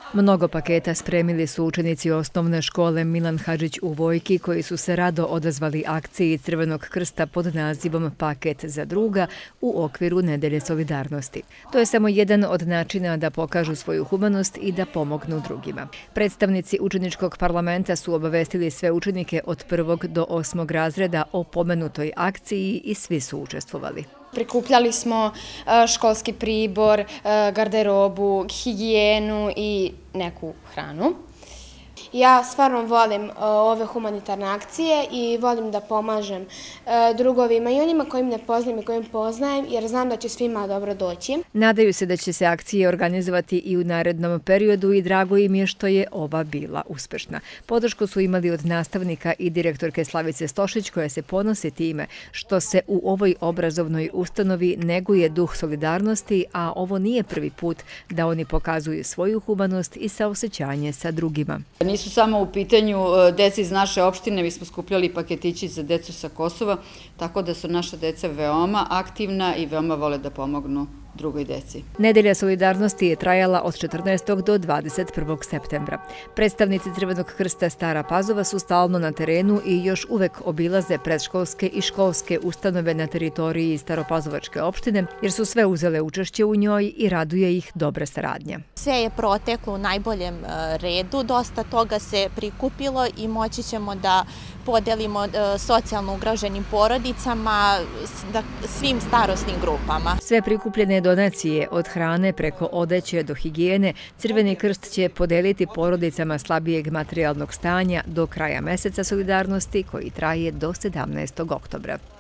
Mnogo paketa spremili su učenici osnovne škole Milan Hadžić u Vojki koji su se rado odazvali akciji Crvenog krsta pod nazivom Paket za druga u okviru Nedelje solidarnosti. To je samo jedan od načina da pokažu svoju humanost i da pomognu drugima. Predstavnici učeničkog parlamenta su obavestili sve učenike od 1. do 8. razreda o pomenutoj akciji i svi su učestvovali. Prikupljali smo školski pribor, garderobu, higijenu i neku hranu. Ja stvarno volim ove humanitarne akcije i volim da pomažem drugovima i onima kojim ne poznajem i kojim poznajem, jer znam da će svima dobro doći. Nadaju se da će se akcije organizovati i u narednom periodu i drago im je što je ova bila uspešna. Podršku su imali od nastavnika i direktorke Slavice Stošić koja se ponosi time što se u ovoj obrazovnoj ustanovi neguje duh solidarnosti, a ovo nije prvi put da oni pokazuju svoju humanost i saosećanje sa drugima. Nisu samo u pitanju deci iz naše opštine, mi smo skupljali paketići za decu sa Kosova, tako da su naša deca veoma aktivna i veoma vole da pomognu drugoj deci. Nedelja solidarnosti je trajala od 14. do 21. septembra. Predstavnici Crvenog krsta Stara Pazova su stalno na terenu i još uvek obilaze predškolske i školske ustanove na teritoriji Staropazovačke opštine, jer su sve uzele učešće u njoj i raduje ih dobra saradnja. Sve je proteklo u najboljem redu, dosta toga se prikupilo i moći ćemo da podelimo socijalno ugroženim porodicama, svim starosnim grupama. Sve prikupljene donacije od hrane preko odeće do higijene Crveni krst će podeliti porodicama slabijeg materijalnog stanja do kraja meseca solidarnosti koji traje do 17. oktobra.